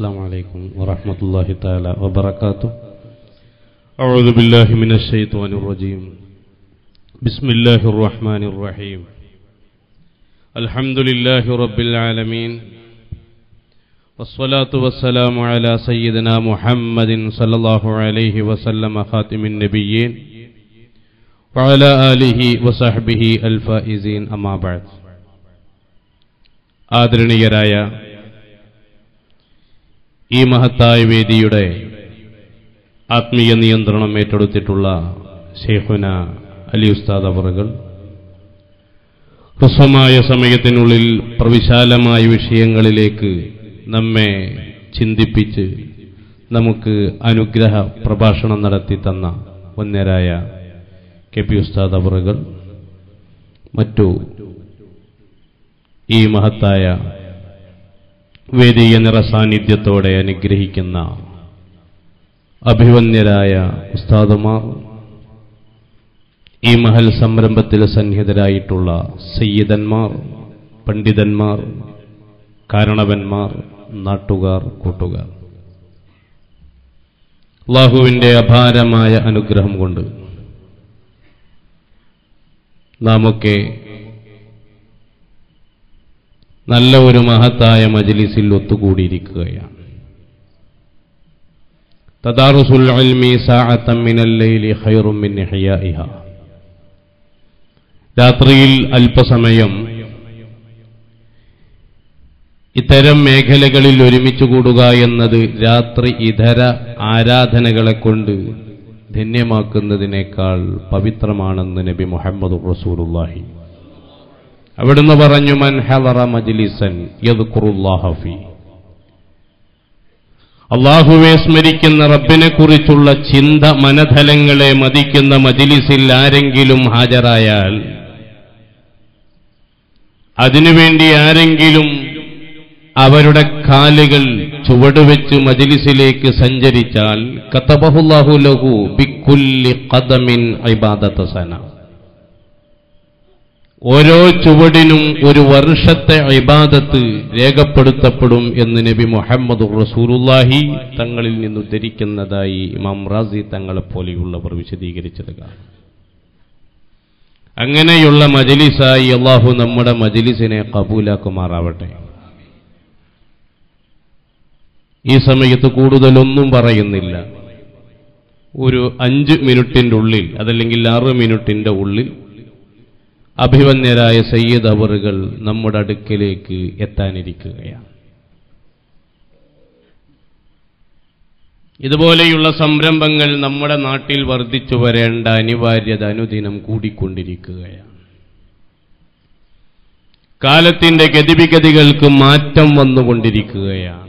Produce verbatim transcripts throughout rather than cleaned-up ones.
السلام عليكم ورحمة الله تعالى وبركاته. أعوذ بالله من الشيطان الرجيم. بسم الله الرحمن الرحيم. الحمد لله رب العالمين والصلاة والسلام على سيدنا محمد صلى الله عليه وسلم خاتم النبيين وعلى آله وصحبه الفائزين أما بعد. ആദരണീയരായ ഈ മഹത്തായ വേദിയുടെ ആത്മീയ നിയന്ത്രണം ഏറ്റെടുത്തിട്ടുള്ള ശൈഖുന അലി ഉസ്താദ് അവറുകൾ ഹ്രസ്വമായ സമയത്തിനുള്ളിൽ പ്രവിശാലമായ വിഷയങ്ങളിലേക്ക് നമ്മെ ചിന്തിപ്പിച്ച് നമുക്ക് അനുഗ്രഹ പ്രഭാഷണം നടത്തി തന്ന വന്യരായ കെ പി ഉസ്താദ് അവറുകൾ, മറ്റു ഈ മഹത്തായ വേദിയ നിറസാന്നിധ്യത്തോടെ അനുഗ്രഹിക്കുന്ന അഭിവന്യരായ ഉസ്താദുമാർ, ഈ മഹൽ സംരംഭത്തിൽ സന്നിഹിതരായിട്ടുള്ള സയ്യിദന്മാർ, പണ്ഡിതന്മാർ, കാരണവന്മാർ, നാട്ടുകാർ, കൂട്ടുകാർ, അല്ലാഹുവിന്റെ അപാരമായ അനുഗ്രഹം കൊണ്ട് നാമൊക്കെ നല്ല ഒരു മഹത്തായ മജ്ലിസിൽ ഒത്തുകൂടിയിരിക്കുകയാണ്. തദാറുസുൽ ഇൽമി സഅതൻ മിനൽ ലൈലി ഖൈറും മിൻ ഇഹ്യാഇഹാ. രാത്രിയിൽ അല്പസമയം ഇത്തരം മേഖലകളിൽ ഒരുമിച്ച് കൂടുക എന്നത് രാത്രി ഇതര ആരാധനകളെ കൊണ്ട് ധന്യമാക്കുന്നതിനേക്കാൾ പവിത്രമാണെന്ന് നബി മുഹമ്മദ് റസൂലുള്ളാഹി അവിടുന്ന് പറഞ്ഞു, മൻ ഹളറ മജ്ലിസൻ യദ്കുറുല്ലാഹ ഫീ. അല്ലാഹുവെ സ്മരിക്കുന്ന റബ്ബിനെ കുറിച്ചുള്ള ചിന്ത മനതലങ്ങളെ മതിക്കുന്ന മജ്ലിസിൽ ആരെങ്കിലും ഹാജരായാൽ, അതിനുവേണ്ടി ആരെങ്കിലും അവരുടെ കാലുകൾ ചുവടുവെച്ച് മജ്ലിസിലേക്ക് സഞ്ചരിച്ചാൽ, കതബഹുല്ലാഹു ലഹു ബിക്കുല്ലി ഖദമിൻ ഇബാദത സന. ഓരോ ചുവടിനും ഒരു വർഷത്തെ ഇബാദത്ത് രേഖപ്പെടുത്തപ്പെടും എന്ന് നബി മുഹമ്മദ് റസൂലുള്ളാഹി തങ്ങളിൽ നിന്ന് ഉദ്ധരിക്കുന്നതായി ഇമാം റാസി തങ്ങളെ പോലെയുള്ളവർ വിശദീകരിച്ചത് കാണാം. അങ്ങനെയുള്ള മജ്ലിസായി അല്ലാഹു നമ്മുടെ മജ്ലിസിനെ കബൂലാക്കുമാറാവട്ടെ. ഈ സമയത്ത് കൂടുതലൊന്നും പറയുന്നില്ല. ഒരു അഞ്ച് മിനിറ്റിന്റെ ഉള്ളിൽ, അതല്ലെങ്കിൽ ആറ് മിനിറ്റിന്റെ ഉള്ളിൽ അഭിവന്യരായ സയ്യിദ് അവറുകൾ നമ്മുടെ അടുക്കലേക്ക് എത്താനിരിക്കുകയാണ്. ഇതുപോലെയുള്ള സംരംഭങ്ങൾ നമ്മുടെ നാട്ടിൽ വർദ്ധിച്ചു വരേണ്ട അനിവാര്യത അനുദിനം കൂടിക്കൊണ്ടിരിക്കുകയാണ്. കാലത്തിന്റെ ഗതിവിഗതികൾക്ക് മാറ്റം വന്നുകൊണ്ടിരിക്കുകയാണ്.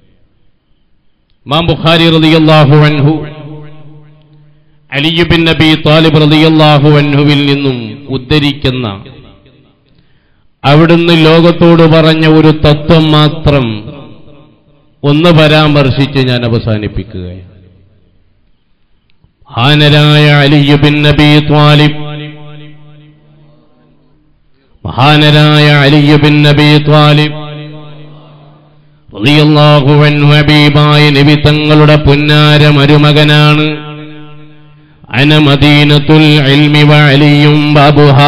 ഇമാം ബുഖാരി റളിയല്ലാഹു അൻഹു അലി ബിൻ അബീ ത്വാലിബ് റളിയല്ലാഹു അൻഹുവിൽ നിന്നും ഉദ്ധരിക്കുന്ന, അവിടുന്ന് ലോകത്തോട് പറഞ്ഞ ഒരു തത്വം മാത്രം ഒന്ന് പരാമർശിച്ച് ഞാൻ അവസാനിപ്പിക്കുകയാണ്. മഹാനരായ അലി ബിൻ അബീ ത്വാലിബ് മഹാനരായ അലി ബിൻ അബീ ത്വാലിബ് റളിയല്ലാഹു അൻഹു ഹബീബായ നബി തങ്ങളുടെ പുന്നാര മരുമകനാണ്. അന മദീനത്തുൽ ഇൽമി വഅലിയും ബാബുഹാ.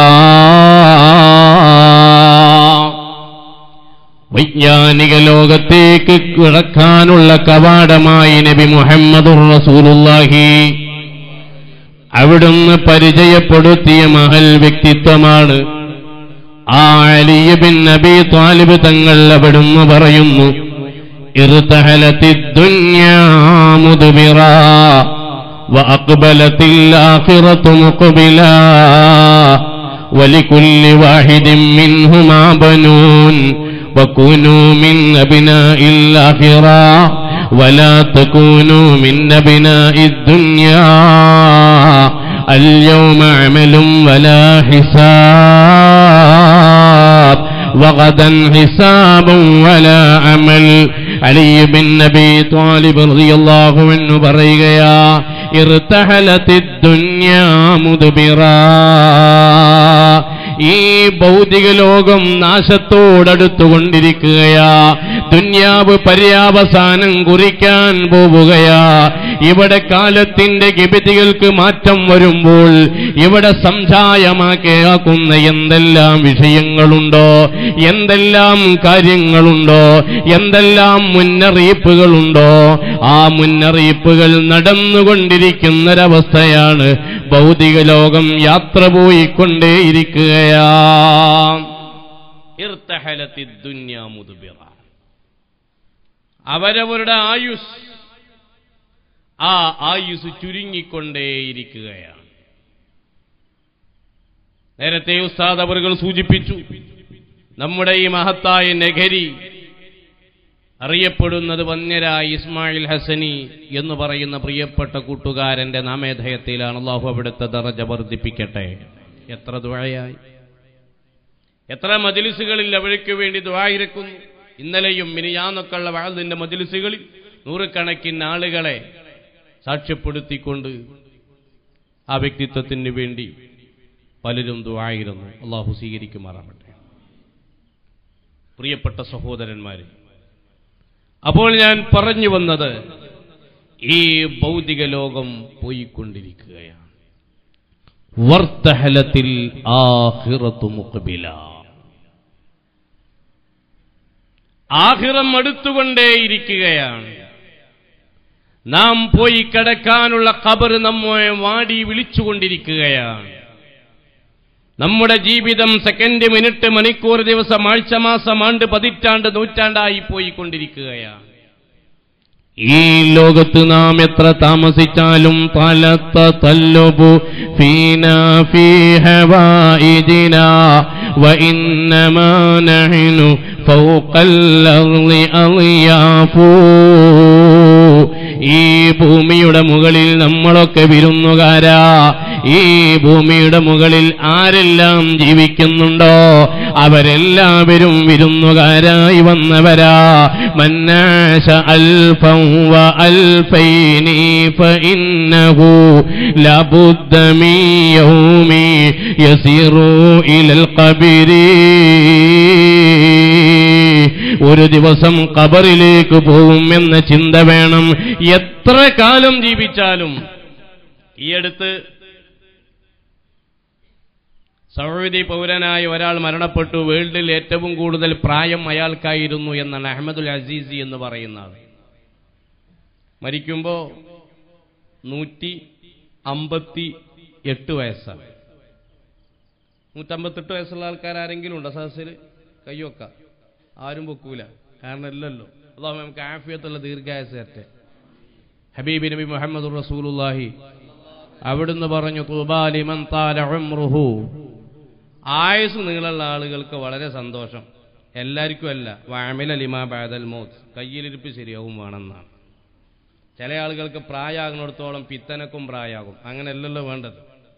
വൈജ്ഞാനിക ലോകത്തേക്ക് കിടക്കാനുള്ള കവാടമായി നബി മുഹമ്മദുർ റസൂലുള്ളാഹി അവിടുന്ന് പരിചയപ്പെടുത്തിയ മഹൽ വ്യക്തിത്വമാണ് ആ അലി ബിൻ അബീ ത്വാലിബ് തങ്ങൾ. അവിടുന്ന് പറയുന്നു, ഇർതഹലത്തിദ് ദുനിയാ മുദ്ബിറാ وأقبلت الآخرة مقبلا ولكل واحد منهما بنون وكونوا من أبناء الآخرة ولا تكونوا من أبناء الدنيا اليوم عمل ولا حساب وغدا حساب ولا عمل. അലി ബിൻ അബീ ത്വാലിബ് റളിയല്ലാഹു അൻഹു പറയുകയാ, ഇർതഹലത്തിദ് ദുനിയാ മുദ്ബിറാ. ഈ ഭൗതിക ലോകം നാശത്തോടടുത്തുകൊണ്ടിരിക്കുകയാ. ദുന്യാവ് പര്യാവസാനം കുറിക്കാൻ പോവുകയാ. ഇവിടെ കാലത്തിന്റെ ഗതികൾക്ക് മാറ്റം വരുമ്പോൾ ഇവിടെ സംജായമാക്കിയാക്കുന്ന എന്തെല്ലാം വിഷയങ്ങളുണ്ടോ, എന്തെല്ലാം കാര്യങ്ങളുണ്ടോ, എന്തെല്ലാം മുന്നറിയിപ്പുകളുണ്ടോ, ആ മുന്നറിയിപ്പുകൾ നടന്നുകൊണ്ടിരിക്കുന്നൊരവസ്ഥയാണ്. ഭൗതിക ലോകം യാത്ര പോയിക്കൊണ്ടേയിരിക്കുകയാ. ഇർതഹലത്തിദ് ദുനിയ മുദ്ബിറ. അവരവരുടെ ആയുസ്, ആ ആയുസ് ചുരുങ്ങിക്കൊണ്ടേയിരിക്കുകയാണ്. നേരത്തെ ഉസ്താദ് അവറുകൾ സൂചിപ്പിച്ചു, നമ്മുടെ ഈ മഹത്തായ നഗരി അറിയപ്പെടുന്നത് വന്യരായ ഇസ്മായിൽ ഹസനി എന്ന് പറയുന്ന പ്രിയപ്പെട്ട കൂട്ടുകാരന്റെ നാമധേയത്തിലാണ്. അല്ലാഹു അവിടുത്തെ ദറജ വർദ്ധിപ്പിക്കട്ടെ. എത്ര ദുആയായി, എത്ര മജ്ലിസുകളിൽ അവർക്ക് വേണ്ടി ദുആയിരക്കുന്നു. ഇന്നലെയും മിനിയാന്നൊക്കെയുള്ള വഅദിന്റെ മജ്ലിസുകളിൽ നൂറുകണക്കിന് ആളുകളെ സാക്ഷ്യപ്പെടുത്തിക്കൊണ്ട് ആ വ്യക്തിത്വത്തിന് വേണ്ടി പലരും ദുആയിരുന്നു. അല്ലാഹു സ്വീകരിക്കുമാറാവട്ടെ. പ്രിയപ്പെട്ട സഹോദരന്മാരെ, അപ്പോൾ ഞാൻ പറഞ്ഞു വന്നത്, ഈ ഭൗതിക ലോകം പോയിക്കൊണ്ടിരിക്കുകയാണ്. വർത്തഹലത്തിൽ ആഖിറത്തു മുഖ്ബില. ആഖിറം അടുത്തുകൊണ്ടേയിരിക്കുകയാണ്. നാം പോയി കിടക്കാനുള്ള ഖബർ നമ്മെ വാടി വിളിച്ചുകൊണ്ടിരിക്കുകയാണ്. നമ്മുടെ ജീവിതം സെക്കൻഡ്, മിനിറ്റ്, മണിക്കൂർ, ദിവസം, ആഴ്ച, മാസം, ആണ്ട്, പതിറ്റാണ്ട്, നൂറ്റാണ്ടായി പോയിക്കൊണ്ടിരിക്കുകയാണ്. ഈ ലോകത്ത് നാം എത്ര താമസിച്ചാലും തലത്ത തല്ലുബു ഫീനാ ഫീ ഹവായിജിനാ വ ഇന്നമാ നഹ്നു ഫൗഖൽ അർളി അളിയാഫൂ. ഈ ഭൂമിയുടെ മുകളിൽ നമ്മളൊക്കെ വിരുന്നുകാരാ. ഈ ഭൂമിയുടെ മുകളിൽ ആരെല്ലാം ജീവിക്കുന്നുണ്ടോ അവരെല്ലാവരും വിരുന്നുകാരായി വന്നവരാ. മന്നാശ അൽഫൻ വ അൽഫൈനി ഫഇന്നഹു ലബുദ്ദ മിൻ യൗമി യസിറു ഇലൽ ഖബരി. ഒരു ദിവസം ഖബറിലേക്ക് പോകും എന്ന ചിന്ത വേണം. എത്ര കാലം ജീവിച്ചാലും. ഈ അടുത്ത് സൗദി പൗരനായ ഒരാൾ മരണപ്പെട്ടു. വേൾഡിൽ ഏറ്റവും കൂടുതൽ പ്രായം അയാൾക്കായിരുന്നു എന്നാണ് അഹമ്മദുൽ അസീസി എന്ന് പറയുന്ന ആൾ. മരിക്കുമ്പോൾ നൂറ്റി അമ്പത്തി എട്ട് വയസ്സാണ്. നൂറ്റമ്പത്തെട്ട് വയസ്സുള്ള ആൾക്കാരെങ്കിലും ഉണ്ടോ സദസ്സിൽ? കയ്യൊക്ക ആരും പൊക്കൂല, കാരണം ഇല്ലല്ലോ. അല്ലാഹു നമുക്ക് ആഫിയത്തുള്ള ദീർഘായുസ്സ് തരട്ടെ. ഹബീബ് നബി മുഹമ്മദ് റസൂലുള്ളാഹി അവിടുന്ന് പറഞ്ഞു, തുബാ ലിമൻ താല ഉംറുഹു. ആയുസ് നീളുള്ള ആളുകൾക്ക് വളരെ സന്തോഷം. എല്ലാവർക്കും അല്ല. വഅമില ലിമാ ബഅദൽ മൗത്ത്. കയ്യിലിരിപ്പ് ശരിയാവും വേണമെന്നാണ്. ചില ആളുകൾക്ക് പ്രായമാകുന്നിടത്തോളം പിത്തനക്കും പ്രായമാകും. അങ്ങനെയല്ലല്ലോ വേണ്ടത്.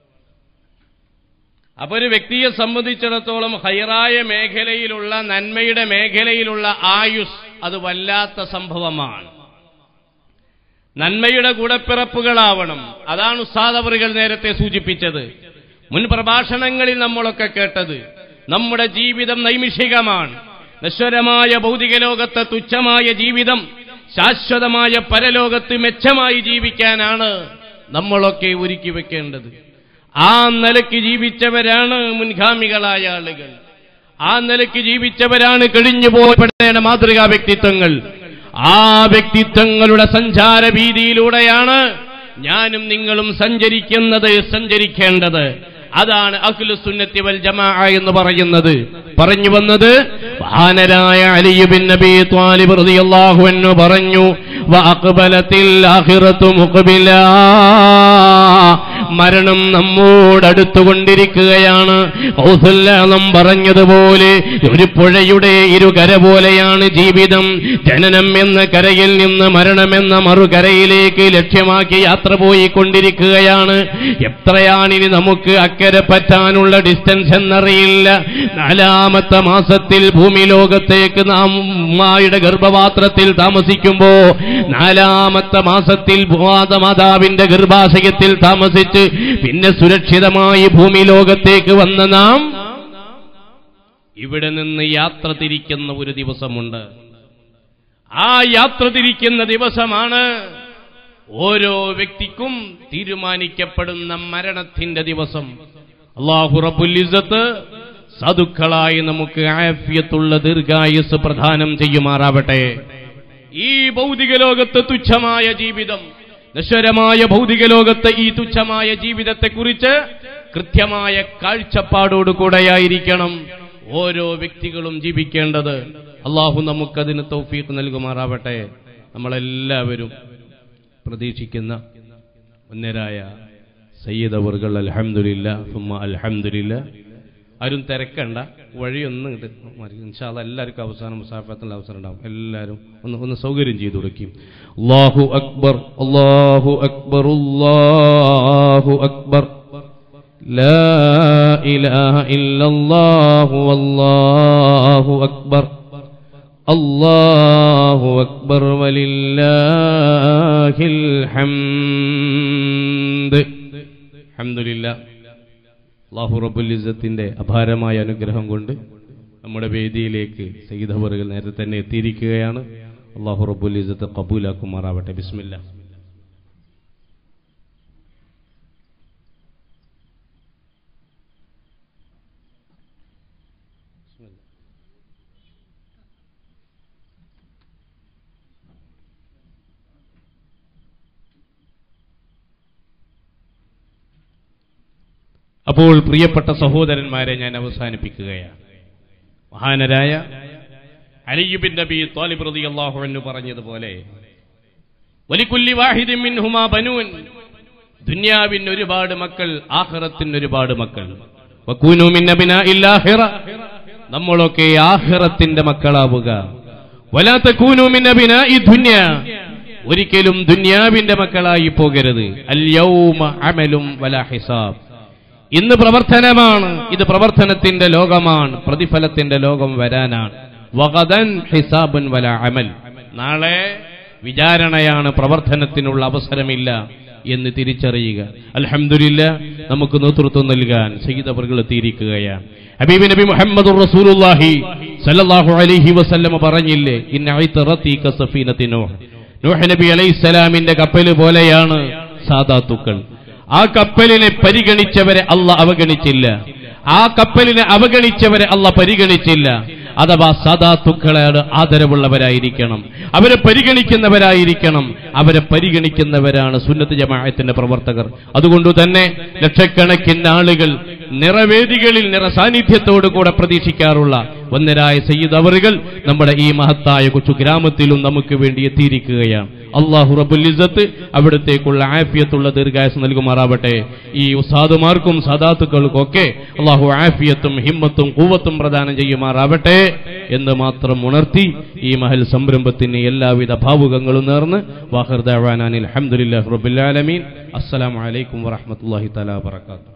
അപ്പൊ ഒരു വ്യക്തിയെ സംബന്ധിച്ചിടത്തോളം ഹൈറായ മേഖലയിലുള്ള, നന്മയുടെ മേഖലയിലുള്ള ആയുസ് അത് വല്ലാത്ത സംഭവമാണ്. നന്മയുടെ ഗുണപ്പിറപ്പുകളാവണം. അതാണ് ഉസ്താദ് അവറുകൾ നേരത്തെ സൂചിപ്പിച്ചത്. മുൻ പ്രഭാഷണങ്ങളിൽ നമ്മളൊക്കെ കേട്ടത്, നമ്മുടെ ജീവിതം നൈമിഷികമാണ്. നശ്വരമായ ഭൗതിക ലോകത്തെ തുച്ഛമായ ജീവിതം ശാശ്വതമായ പരലോകത്ത് മെച്ചമായി ജീവിക്കാനാണ് നമ്മളൊക്കെ ഒരുക്കി വെക്കേണ്ടത്. ആ നിലയ്ക്ക് ജീവിച്ചവരാണ് മുൻഗാമികളായ ആളുകൾ. ആ നിലയ്ക്ക് ജീവിച്ചവരാണ് കഴിഞ്ഞു പോകപ്പെടേണ്ട മാതൃകാ വ്യക്തിത്വങ്ങൾ. ആ വ്യക്തിത്വങ്ങളുടെ സഞ്ചാര വീതിയിലൂടെയാണ് ഞാനും നിങ്ങളും സഞ്ചരിക്കുന്നത്, സഞ്ചരിക്കേണ്ടത്. അതാണ് അഹ്ലുസ് സുന്നത്തി വൽ ജമാഅ എന്ന് പറയുന്നത്. പറഞ്ഞു വന്നത്, മഹാനരായ അലി ഇബ്നു അബീ ത്വാലിബ് റളിയല്ലാഹു അൻഹു പറഞ്ഞു, വഅഖ്ബലത്തിൽ ആഖിറത്തു മുഖ്ബിലാ. മരണം നമ്മോടടുത്തുകൊണ്ടിരിക്കുകയാണ്. ഖൗസുൽ ആലം പറഞ്ഞതുപോലെ ഒരു പുഴയുടെ ഇരുകര പോലെയാണ് ജീവിതം. ജനനം എന്ന കരയിൽ നിന്ന് മരണമെന്ന മറുകരയിലേക്ക് ലക്ഷ്യമാക്കി യാത്ര പോയിക്കൊണ്ടിരിക്കുകയാണ്. എത്രയാണിനി നമുക്ക് അക്കരെ പറ്റാനുള്ള ഡിസ്റ്റൻസ് എന്നറിയില്ല. നാലാമത്തെ മാസത്തിൽ ഭൂമി ലോകത്തേക്ക് നാം ഉമ്മയുടെ ഗർഭപാത്രത്തിൽ താമസിക്കുമ്പോ, നാലാമത്തെ മാസത്തിൽ മാതാവിന്റെ ഗർഭാശയത്തിൽ താമസിച്ച് പിന്നെ സുരക്ഷിതമായി ഭൂമി ലോകത്തേക്ക് വന്ന നാം ഇവിടെ നിന്ന് യാത്ര തിരിക്കുന്ന ഒരു ദിവസമുണ്ട്. ആ യാത്ര തിരിക്കുന്ന ദിവസമാണ് ഓരോ വ്യക്തിക്കും തീരുമാനിക്കപ്പെടുന്ന മരണത്തിന്റെ ദിവസം. അല്ലാഹു റബ്ബുൽ ഇസ്സത്ത് സാധുക്കളായി നമുക്ക് ആഫിയത്തുള്ള ദീർഘായുസ് പ്രദാനം ചെയ്യുമാറാവട്ടെ. ഈ ഭൗതിക ലോകത്തെ തുച്ഛമായ ജീവിതം, നശ്വരമായ ഭൗതിക ലോകത്തെ ഈ തുച്ഛമായ ജീവിതത്തെക്കുറിച്ച് കൃത്യമായ കാഴ്ചപ്പാടോടുകൂടെയായിരിക്കണം ഓരോ വ്യക്തികളും ജീവിക്കേണ്ടത്. അള്ളാഹു നമുക്കതിന് തൗഫീഖ് നൽകുമാറാവട്ടെ. നമ്മളെല്ലാവരും പ്രതീക്ഷിക്കുന്ന ഒന്നരായ സയ്യിദ് അവറുകൾ അൽഹംദുലില്ലാ സുമ്മ അൽഹംദുലില്ലാ. ആരും തിരക്കണ്ട, വഴിയൊന്നും ഇൻഷാ അല്ലാഹ് എല്ലാവർക്കും അവസാനം മുസാഫത്തിന്റെ അവസരം ഉണ്ടാവും. എല്ലാവരും ഒന്ന് ഒന്ന് സൗകര്യം ചെയ്തു കൊടുക്കും. അല്ലാഹു അക്ബർ, അല്ലാഹു അക്ബർ, അല്ലാഹു അക്ബർ, ലാ ഇലാഹ ഇല്ലല്ലാഹു വല്ലാഹു അക്ബർ, അല്ലാഹു അക്ബർ വലില്ലാഹിൽ ഹംദ്. അൽഹംദുലില്ലാഹ്. അല്ലാഹു റബ്ബുൽ ഇസ്സത്തിന്റെ അപാരമായ അനുഗ്രഹം കൊണ്ട് നമ്മുടെ വേദിയിലേക്ക് സയ്യിദ് അവറുകൾ നേരത്തെ തന്നെ എത്തിയിരിക്കുകയാണ്. അല്ലാഹു റബ്ബുൽ ഇസ്സത്ത് ഖബൂലാക്കുമാറാവട്ടെ. ബിസ്മില്ലാ. അപ്പോൾ പ്രിയപ്പെട്ട സഹോദരന്മാരെ, ഞാൻ അവസാനിപ്പിക്കുകയാണ്. മഹാനരായ അലി ഇബ്നു അബീ ത്വാലിബ് റളിയല്ലാഹു അൻഹു പറഞ്ഞതുപോലെ, വലികുല്ലി വാഹിദിൻ മിൻഹുമാ ബനൂൻ, ദുനിയാവിന് ഒരുപാട് മക്കൾ, ആഖിറത്തിന് ഒരുപാട് മക്കൾ. വകൂനു മിൻ അബ്നാഇൽ ആഖിറ, നമ്മളൊക്കെ ആഖിറത്തിന്റെ മക്കളാവുക. വലാ തകൂനു മിൻ അബ്നാഇ ദുനിയ, ഒരിക്കലും ദുനിയാവിന്റെ മക്കളായി പോകരുത്. അൽ യൗമ അമലും വലാ ഹിസാബ്, ഇന്ന് പ്രവർത്തനമാണ്, ഇത് പ്രവർത്തനത്തിന്റെ ലോകമാണ്, പ്രതിഫലത്തിന്റെ ലോകം വരാനാണ്. വഗദൻ ഹിസാബുൻ വലാ അമൽ, നാളെ വിചാരണയാണ്, പ്രവർത്തനത്തിനുള്ള അവസരമില്ല എന്ന് തിരിച്ചറിയുക. അൽഹംദുലില്ലാഹ്, നമുക്ക് നേതൃത്വം നൽകാൻ സയ്യിദ് അവറുകൾ എത്തിയിരിക്കുകയാണ്. ഹബീബ് നബി മുഹമ്മദുർ റസൂലുള്ളാഹി സല്ലല്ലാഹു അലൈഹി വസല്ലം പറഞ്ഞില്ലേ, ഇന്ന ഇത്റതി കസഫീനത്തി നൂഹ്, നൂഹ് നബി അലൈഹിസ്സലാമിന്റെ കപ്പൽ പോലെയാണ് സാദാത്തുക്കൾ. ആ കപ്പലിനെ പരിഗണിച്ചവരെ അള്ളാഹ് അവഗണിച്ചില്ല, ആ കപ്പലിനെ അവഗണിച്ചവരെ അള്ളാഹ് പരിഗണിച്ചില്ല. അഥവാ സാദാത്തുക്കളോട് ആദരവുള്ളവരായിരിക്കണം, അവരെ പരിഗണിക്കുന്നവരായിരിക്കണം. അവരെ പരിഗണിക്കുന്നവരാണ് സുന്നത്ത് ജമാഅത്തിന്റെ പ്രവർത്തകർ. അതുകൊണ്ട് തന്നെ ലക്ഷക്കണക്കിന് ആളുകൾ നിറവേദികളിൽ നിറസാന്നിധ്യത്തോടു കൂടെ പ്രതീക്ഷിക്കാറുള്ള ഒന്നരായ സയ്യിദ് അവറുകൾ നമ്മുടെ ഈ മഹത്തായ കൊച്ചു ഗ്രാമത്തിലും നമുക്ക് വേണ്ടി എത്തിയിരിക്കുകയാണ്. അല്ലാഹു റബ്ബുൽ ഇസ്സത്ത് അവിടത്തേക്കുള്ള ആഫിയത്തുള്ള ദീർഘായുസ് നൽകുമാറാവട്ടെ. ഈ ഉസ്താദുമാർക്കും സാദാത്തുക്കൾക്കൊക്കെ അല്ലാഹു ആഫിയത്തും ഹിമ്മത്തും ഖുവ്വത്തും പ്രദാനം ചെയ്യുമാറാവട്ടെ എന്ന് മാത്രം ഉണർത്തി ഈ മഹൽ സംരംഭത്തിന് എല്ലാവിധ ഭാവുകങ്ങളും നേർന്ന് വാഖിർ ദഅവാനാ അൽഹംദുലില്ലാഹി റബ്ബിൽ ആലമീൻ. അസ്സലാമു അലൈക്കും വറഹ്മത്തുള്ളാഹി തആല വബറകാതുഹു.